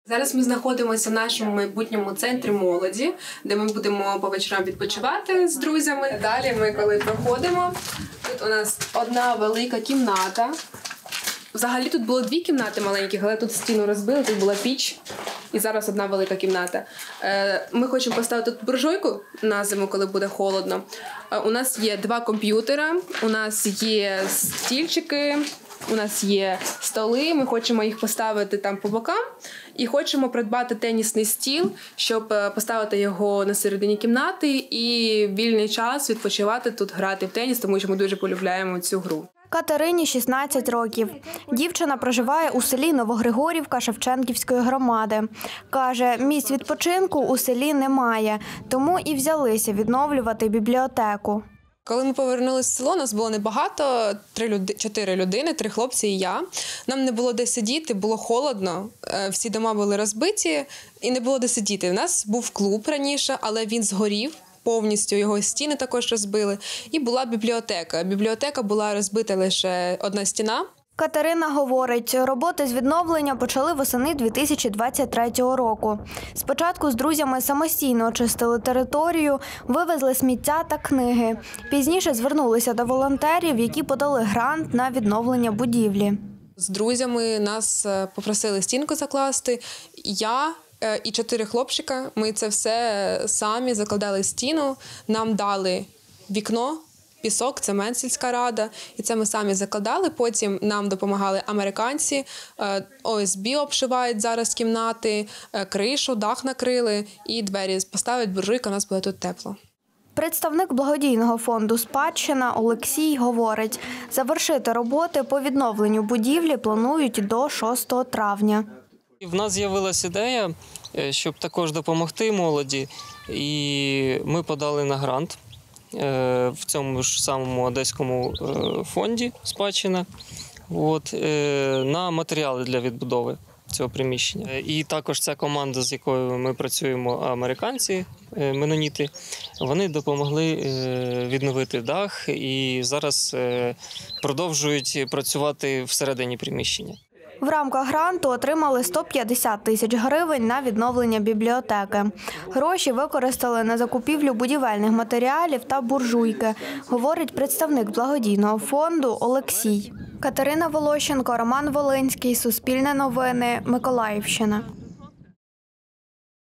Зараз ми знаходимося в нашому майбутньому центрі молоді, де ми будемо по вечорам відпочивати з друзями. Далі ми, коли проходимо, тут у нас одна велика кімната. Взагалі тут було 2 кімнати маленьких, але тут стіну розбили, тут була піч. І зараз одна велика кімната. Ми хочемо поставити тут буржуйку на зиму, коли буде холодно. У нас є 2 комп'ютера, у нас є стільчики, у нас є столи, ми хочемо їх поставити там по бокам. І хочемо придбати тенісний стіл, щоб поставити його на середині кімнати і вільний час відпочивати тут, грати в теніс, тому що ми дуже полюбляємо цю гру. Катерині 16 років. Дівчина проживає у селі Новогригорівка Шевченківської громади. Каже, місць відпочинку у селі немає, тому і взялися відновлювати бібліотеку. Коли ми повернулися в село, нас було небагато, 4 людини, 3 хлопці і я. Нам не було де сидіти, було холодно, всі дома були розбиті і не було де сидіти. У нас був клуб раніше, але він згорів. Повністю його стіни також розбили. І була бібліотека. Бібліотека була розбита лише одна стіна. Катерина говорить, роботи з відновлення почали восени 2023 року. Спочатку з друзями самостійно очистили територію, вивезли сміття та книги. Пізніше звернулися до волонтерів, які подали грант на відновлення будівлі. З друзями нас попросили стінку закласти. Я і 4 хлопчика, ми це все самі закладали стіну, нам дали вікно, пісок, цемент, сільська рада, і це ми самі закладали. Потім нам допомагали американці, ОСБ обшивають зараз кімнати, кришу, дах накрили і двері поставить буржуйка, у нас буде тут тепло. Представник благодійного фонду «Спадщина» Олексій говорить, завершити роботи по відновленню будівлі планують до 6 травня. В нас з'явилася ідея, щоб також допомогти молоді, і ми подали на грант в цьому ж самому Одеському фонді «Спадщина» на матеріали для відбудови цього приміщення. І також ця команда, з якою ми працюємо, американці, меноніти, вони допомогли відновити дах і зараз продовжують працювати всередині приміщення. В рамках гранту отримали 150 тисяч гривень на відновлення бібліотеки. Гроші використали на закупівлю будівельних матеріалів та буржуйки, говорить представник благодійного фонду Олексій. Катерина Волощенко, Роман Волинський, Суспільне новини, Миколаївщина.